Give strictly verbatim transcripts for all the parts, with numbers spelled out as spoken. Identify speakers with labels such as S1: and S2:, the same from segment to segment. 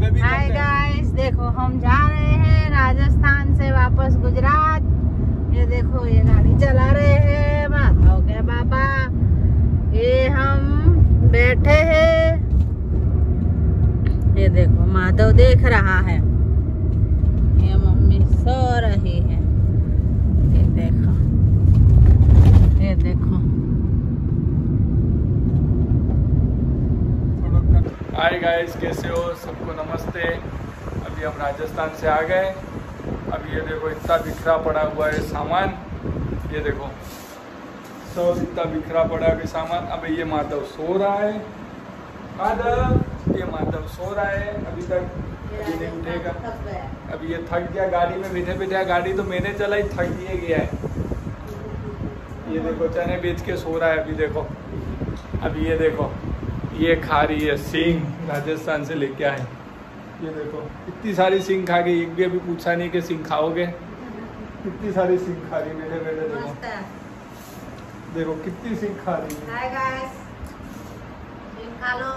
S1: भी
S2: hi guys, देखो हम जा रहे हैं राजस्थान से वापस गुजरात। ये देखो ये गाड़ी चला रहे हैं माधव के बाबा। ये हम बैठे हैं, ये देखो माधव देख रहा है, ये मम्मी सो रही है। ये देखो, ये देखो।
S1: हाय गाइस, कैसे हो? सबको नमस्ते। अभी हम राजस्थान से आ गए। अभी ये देखो इतना बिखरा पड़ा हुआ है सामान, ये देखो सब इतना बिखरा पड़ा है अभी सामान। अब ये माधव सो रहा है, माधव ये माधव सो रहा है अभी तक, अभी नहीं उठेगा। अभी ये थक गया गाड़ी में बैठे बैठे, गाड़ी तो मैंने चलाई, थक ये गया है। ये देखो चने बेच के सो रहा है अभी। देखो अभी ये देखो ये खा रही है सींग, राजस्थान से लेके आए। ये देखो इतनी सारी सींग खा गई, एक भी अभी पूछा नहीं कि सींग खाओगे। कितनी सारी सींग खा रही बैठे बैठे। देखो देखो कितनी सींग खा रही है।
S2: हाय गाइस, सींग खा लो।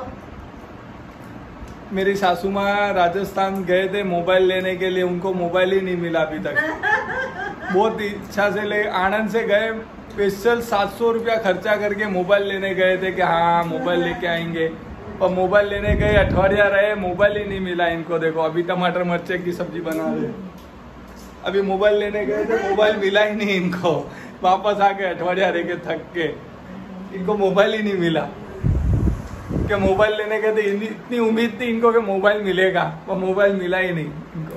S1: मेरी सासू माँ राजस्थान गए थे मोबाइल लेने के लिए, उनको मोबाइल ही नहीं मिला अभी तक। बहुत इच्छा से ले, आनंद से गए, स्पेशल सात सौ रुपया खर्चा करके मोबाइल लेने गए थे कि हाँ मोबाइल लेके आएंगे। और मोबाइल लेने गए, अठवाडिया रहे, मोबाइल ही नहीं मिला इनको। देखो अभी टमाटर मिर्चे की सब्जी बना रहे, अभी मोबाइल लेने गए थे, मोबाइल मिला ही नहीं इनको। वापस आके अठवाडिया रह के थक के, इनको मोबाइल ही नहीं मिला। कि मोबाइल लेने गए थे, इतनी उम्मीद थी इनको कि मोबाइल मिलेगा, वो मोबाइल मिला ही नहीं इनको।